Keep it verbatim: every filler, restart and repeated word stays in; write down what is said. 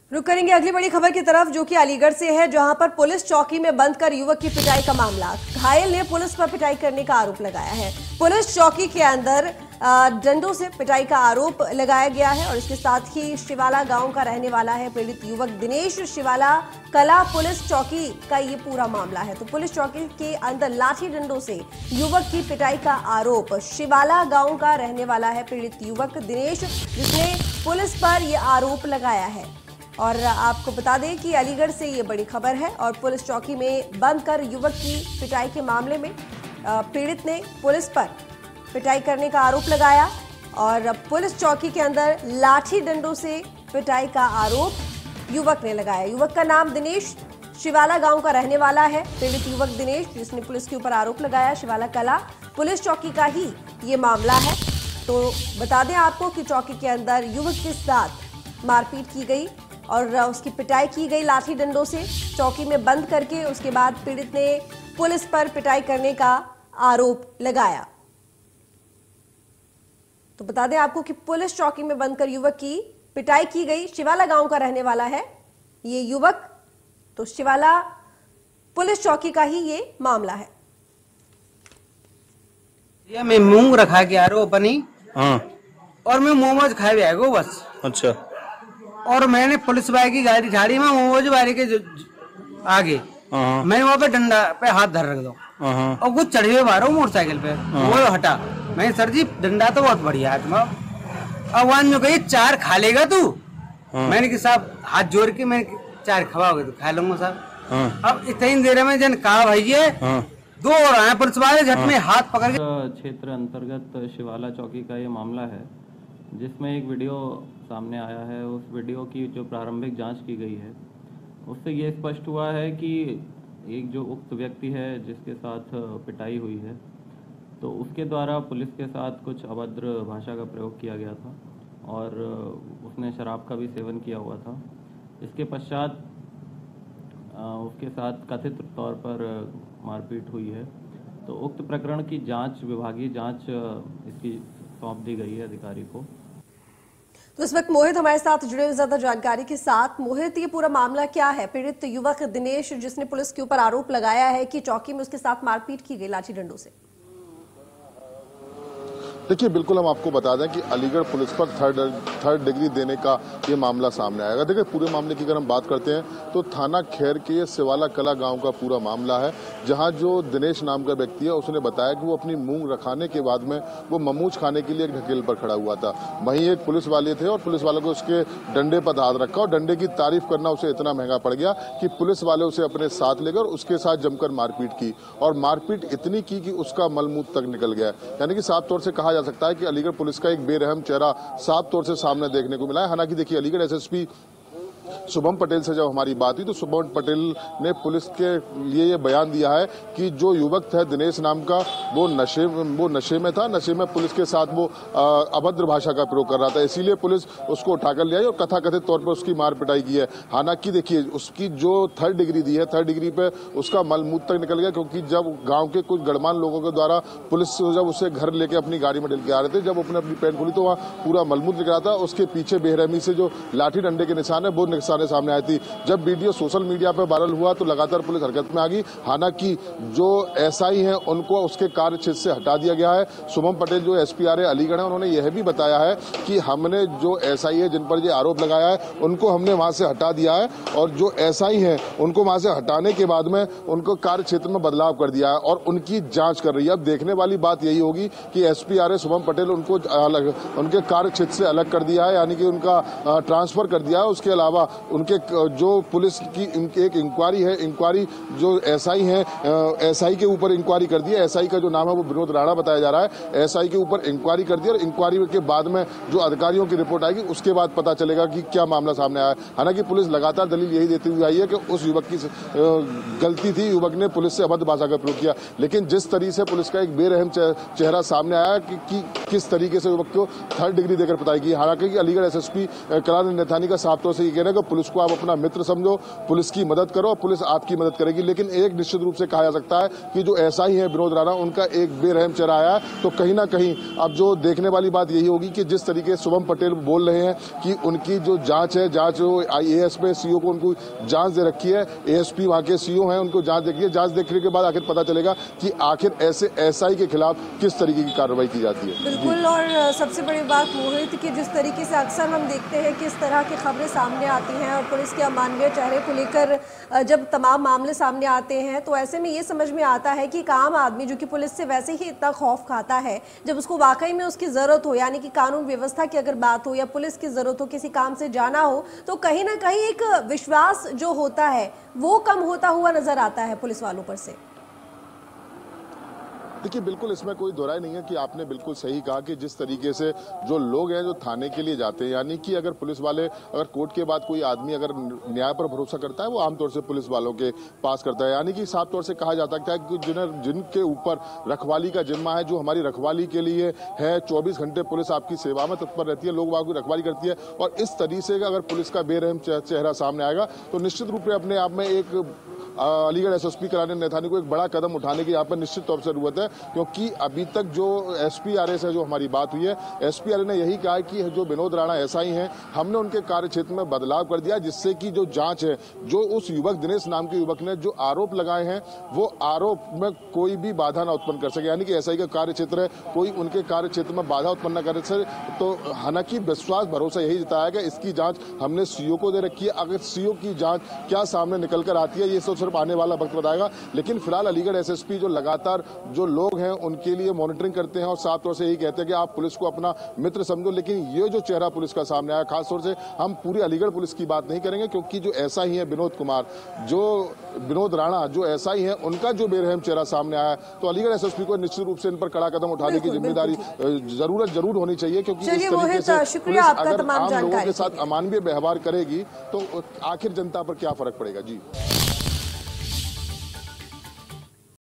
रुक करेंगे अगली बड़ी खबर की तरफ, जो कि अलीगढ़ से है, जहां पर पुलिस चौकी में बंद कर युवक की पिटाई का मामला। घायल ने पुलिस पर पिटाई करने का आरोप लगाया है। पुलिस चौकी के अंदर डंडों से पिटाई का आरोप लगाया गया है और इसके साथ ही शिवाला गांव का रहने वाला है पीड़ित युवक दिनेश। शिवाला कला पुलिस चौकी का ये पूरा मामला है। तो पुलिस चौकी के अंदर लाठी डंडों से युवक की पिटाई का आरोप। शिवाला गांव का रहने वाला है पीड़ित युवक दिनेश, जिसने पुलिस पर यह आरोप लगाया है। और आपको बता दें कि अलीगढ़ से ये बड़ी खबर है और पुलिस चौकी में बंद कर युवक की पिटाई के मामले में पीड़ित ने पुलिस पर पिटाई करने का आरोप लगाया और पुलिस चौकी के अंदर लाठी डंडों से पिटाई का आरोप युवक ने लगाया। युवक का नाम दिनेश, शिवाला गांव का रहने वाला है पीड़ित युवक दिनेश, जिसने पुलिस के ऊपर आरोप लगाया। शिवाला कला पुलिस चौकी का ही ये मामला है। तो बता दें आपको कि चौकी के अंदर युवक के साथ मारपीट की गई और उसकी पिटाई की गई लाठी डंडों से, चौकी में बंद करके। उसके बाद पीड़ित ने पुलिस पर पिटाई करने का आरोप लगाया। तो बता दें आपको कि पुलिस चौकी में बंद कर युवक की पिटाई की गई। शिवाला गांव का रहने वाला है ये युवक। तो शिवाला पुलिस चौकी का ही ये मामला है। ये मैं मूंग रखा के आ रहा हूँ बनी, हाँ, और मैं मोमोज खाए भी आएगा बस। अच्छा। और मैंने पुलिस वाले की गाड़ी झाड़ी में मोमोज वाले के आगे हाँ, मैंने वहाँ पे डंडा पे हाथ धर रख दो हाँ, और कुछ चढ़े हुए मारो मोटरसाइकिल पे, वो हटा। मैं सर जी डंडा तो बहुत बढ़िया है तुम्हारा। अवान में कही चार खा लेगा तू। हाँ, मैंने कि साहब हाथ जोड़ के मैं चार खवाओगे तो खा लूंगा साहब। हाँ, अब इतनी देर में जन कहा भैया हाँ, दो और आए पुलिस वाले झट में हाथ पकड़ के। क्षेत्र अंतर्गत शिवाला चौकी का ये मामला है, जिसमें एक वीडियो सामने आया है। उस वीडियो की जो प्रारंभिक जांच की गई है उससे ये स्पष्ट हुआ है कि एक जो उक्त व्यक्ति है जिसके साथ पिटाई हुई है, तो उसके द्वारा पुलिस के साथ कुछ अभद्र भाषा का प्रयोग किया गया था और उसने शराब का भी सेवन किया हुआ था। इसके पश्चात उसके साथ कथित तौर पर मारपीट हुई है। तो उक्त प्रकरण की जांच, विभागीय जांच इसकी सौंप दी गई है अधिकारी को। तो इस वक्त मोहित हमारे साथ जुड़े हुए ज्यादा जानकारी के साथ। मोहित, ये पूरा मामला क्या है? पीड़ित युवक दिनेश, जिसने पुलिस के ऊपर आरोप लगाया है कि चौकी में उसके साथ मारपीट की गई लाठी डंडों से। देखिए, बिल्कुल हम आपको बता दें कि अलीगढ़ पुलिस पर थर्ड थर्ड डिग्री देने का ये मामला सामने आएगा। देखिए, पूरे मामले की अगर हम बात करते हैं तो थाना खैर के शिवाला कला गांव का पूरा मामला है, जहां जो दिनेश नाम का व्यक्ति है उसने बताया कि वो अपनी मूंग रखाने के बाद में वो ममूज खाने के लिए एक ढकेल पर खड़ा हुआ था। वहीं एक पुलिस वाले थे और पुलिस वालों को उसके डंडे पर हाथ रखा और डंडे की तारीफ करना उसे इतना महंगा पड़ गया कि पुलिस वाले उसे अपने साथ लेकर उसके साथ जमकर मारपीट की और मारपीट इतनी की कि उसका मलमूत्र तक निकल गया। यानी कि साफ तौर से कहा जा सकता है कि अलीगढ़ पुलिस का एक बेरहम चेहरा साफ तौर से सामने देखने को मिला है। हालांकि देखिए, अलीगढ़ एसएसपी शुभम पटेल से जब हमारी बात हुई तो शुभम पटेल ने पुलिस के लिए ये बयान दिया है कि जो युवक था दिनेश नाम का, वो नशे वो नशे में था। नशे में पुलिस के साथ वो अभद्र भाषा का प्रयोग कर रहा था, इसीलिए पुलिस उसको उठाकर ले आई और कथाकथित तौर पर उसकी मार पिटाई की है। हालांकि देखिए, उसकी जो थर्ड डिग्री दी है, थर्ड डिग्री पे उसका मलमूत्र तक निकल गया, क्योंकि जब गाँव के कुछ गणमान्य लोगों के द्वारा पुलिस जब उसे घर लेके अपनी गाड़ी में डल के आ रहे थे, जब उसने अपनी पैंट खोली तो वहाँ पूरा मलमूत्र निकला था। उसके पीछे बेरहमी से जो लाठी डंडे के निशान है वो निशाने सामने आई थी। जब वीडियो सोशल मीडिया पर वायरल हुआ तो लगातार पुलिस हरकत में आ गई। हालांकि जो एसआई हैं उनको उसके कार्य क्षेत्र से हटा दिया गया है। शुभम पटेल जो एसपीआर अलीगढ़ है, उन्होंने यह भी बताया है कि हमने जो एसआई है जिन पर ये आरोप लगाया है उनको हमने वहां से हटा दिया है और जो एसआई हैं उनको वहां से हटाने के बाद में उनको कार्य क्षेत्र में बदलाव कर दिया है और उनकी जांच कर रही है। अब देखने वाली बात यही होगी कि एसपीआर शुभम पटेल उनको अलग उनके कार्य क्षेत्र से अलग कर दिया है, यानी कि उनका ट्रांसफर कर दिया है। उसके अलावा उनके जो पुलिस की इनकी एक इंक्वायरी है, इंक्वायरी जो एसआई है, एसआई के ऊपर इंक्वायरी कर दी है। एसआई का जो नाम है वो विनोद राणा बताया जा रहा है। एसआई के ऊपर इंक्वायरी कर दी और इंक्वायरी के बाद में जो अधिकारियों की रिपोर्ट आएगी उसके बाद पता चलेगा कि क्या मामला सामने आया। हालांकि पुलिस लगातार दलील यही देती हुई आई है कि उस युवक की गलती थी, युवक ने पुलिस से अभद्र भाषा का प्रयोग किया। लेकिन जिस तरीके से पुलिस का एक बेरहम चेहरा सामने आया कि, कि किस तरीके से युवक को थर्ड डिग्री देकर पिटाई की। हालांकि अलीगढ़ एसएसपी कलान नैथानी का साफ तौर से ये कहना है तो पुलिस को आप अपना मित्र समझो, पुलिस की मदद करो और पुलिस आपकी मदद करेगी। लेकिन एक निश्चित रूप से कहा जा सकता है कि जो ऐसा ही है विनोद राणा, उनका एक बेरहम चेहरा आया है। तो कहीं ना कहीं अब जो देखने वाली बात यही होगी कि जिस तरीके से शुभम पटेल बोल रहे हैं कि उनकी जो जांच है, जांच आईएएस पे सीओ को उनको जांच दे रखी है, एएसपी वहां के सीओ हैं, उनको जांच देखी है। जांच देखने के बाद आखिर पता चलेगा कि आखिर ऐसे एसआई के खिलाफ किस तरीके की कार्रवाई की जाती है। बिल्कुल। और सबसे बड़ी बात मोहित कि जिस तरीके से अक्सर हम देखते हैं किस तरह की खबरें सामने आती हैं और पुलिस के अमानवीय चेहरे को लेकर जब तमाम मामले सामने आते हैं तो ऐसे में ये समझ में आता है कि एक आम आदमी जो कि पुलिस से वैसे ही इतना खौफ खाता है, जब उसको वाकई में उसकी जरूरत हो, यानी कि कानून व्यवस्था की अगर बात हो या पुलिस की जरूरत हो, किसी काम से जाना हो, तो कहीं ना कहीं एक विश्वास जो होता है वो कम होता हुआ नजर आता है पुलिस वालों पर से। देखिए बिल्कुल इसमें कोई दोहराई नहीं है कि आपने बिल्कुल सही कहा कि जिस तरीके से जो लोग हैं जो थाने के लिए जाते हैं, यानी कि अगर पुलिस वाले अगर कोर्ट के बाद कोई आदमी अगर न्याय पर भरोसा करता है वो आमतौर से पुलिस वालों के पास करता है। यानी कि साफ तौर से कहा जाता है कि जिन्हें जिनके ऊपर रखवाली का जिम्मा है, जो हमारी रखवाली के लिए है, चौबीस घंटे पुलिस आपकी सेवा में तत्पर रहती है, लोग वहां की रखवाली करती है। और इस तरीके से अगर पुलिस का बेरहम चेहरा सामने आएगा तो निश्चित रूप से अपने आप में एक अलीगढ़ एसएसपी कराने नैथानी को एक बड़ा कदम उठाने की यहाँ पर निश्चित तौर से जरूरत है। क्योंकि अभी तक जो एसपीआरए से जो हमारी बात हुई है, एसपीआरए ने यही कहा है कि जो विनोद राणा एसआई हैं, हमने उनके कार्य क्षेत्र में बदलाव कर दिया जिससे कि जो जांच है, जो उस युवक दिनेश नाम के युवक ने जो आरोप लगाए हैं वो आरोप में कोई भी बाधा ना उत्पन्न कर सके। यानी कि एसआई का कार्य क्षेत्र है, कोई उनके कार्य क्षेत्र में बाधा उत्पन्न न कर सके। तो हालांकि विश्वास भरोसा यही जताया गया, इसकी जांच हमने सीओ को दे रखी है। अगर सीओ की जांच क्या सामने निकल कर आती है ये तो सिर्फ आने वाला वक्त बताएगा। लेकिन फिलहाल अलीगढ़ एसएसपी जो लगातार जो लोग हैं उनके लिए मॉनिटरिंग करते हैं और साफ तौर से यही कहते हैं कि आप पुलिस को अपना मित्र समझो। लेकिन ये जो चेहरा पुलिस का सामने आया, खासतौर से हम पूरी अलीगढ़ पुलिस की बात नहीं करेंगे क्योंकि जो ऐसा ही है विनोद कुमार, जो विनोद राणा जो ऐसा ही है, उनका जो बेरहम चेहरा सामने आया, तो अलीगढ़ एसएसपी को निश्चित रूप से इन पर कड़ा कदम उठाने की जिम्मेदारी जरूरत जरूर होनी चाहिए। क्योंकि इस तरीके से पुलिस अगर आम लोगों के साथ अमानवीय व्यवहार करेगी तो आखिर जनता पर क्या फर्क पड़ेगा। जी।